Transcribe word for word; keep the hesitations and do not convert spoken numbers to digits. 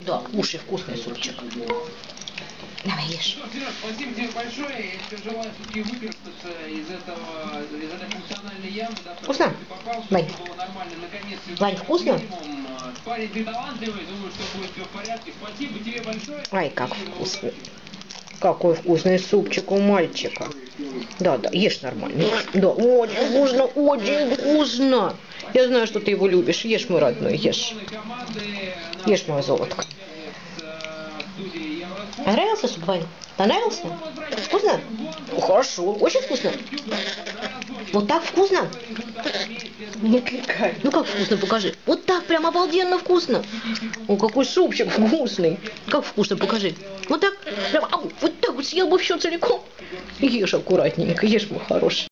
Да, кушай вкусный супчик. Давай, ешь. Спасибо тебе большое. Я тебе желаю все-таки выкарабкаться из этого, из этой функциональной ямы. Да, Вкусно? Вань. Вань, вкусно? Парень, ты талантливый, думаю, что будет все в порядке. Спасибо тебе большое. Ай, как вкусно. Какой вкусный супчик у мальчика. Да, да, ешь нормально. Да, очень вкусно, очень вкусно. Я знаю, что ты его любишь. Ешь, мой родной, ешь. Ешь, мое золотко. Понравился суп, Вань? Понравился? Вкусно? Ну, хорошо, очень вкусно. Вот так вкусно? Не кликай. Ну как вкусно, покажи. Вот так прям обалденно вкусно. О, какой супчик вкусный. Как вкусно, покажи. Вот так, прям, ау, вот так вот съел бы все целиком. Ешь аккуратненько, ешь, мой хороший.